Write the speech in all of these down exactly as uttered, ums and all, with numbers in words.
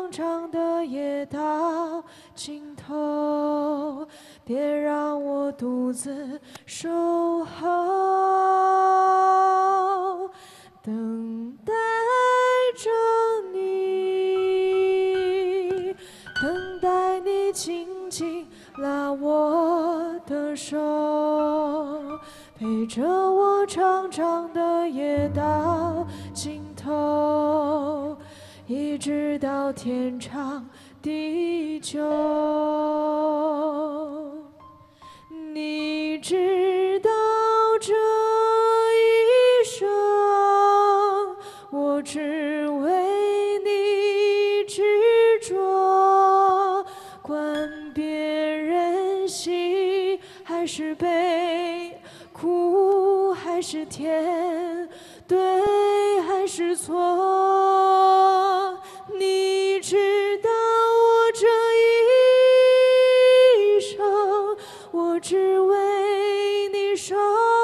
长长的夜到尽头，别让我独自守候，等待着你，等待你紧紧拉我的手，陪着我长长的夜到尽头，一直到天长地久。你知道这一生，我只为你执着，管别人喜还是悲，苦还是甜，对还是错。你知道我这一生，我只为你守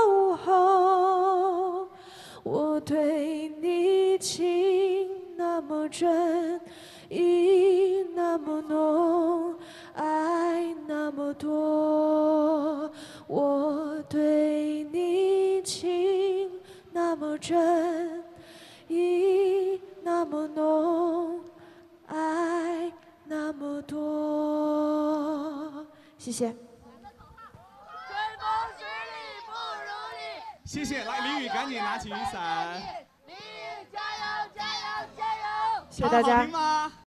候。我对你情那么真，意那么浓，爱那么多。我对你情那么真，意那么浓，爱那么多。谢谢。 谢谢，来李宇赶紧拿起雨伞。 李宇加油加油加油！ 谢谢大家。 好听吗？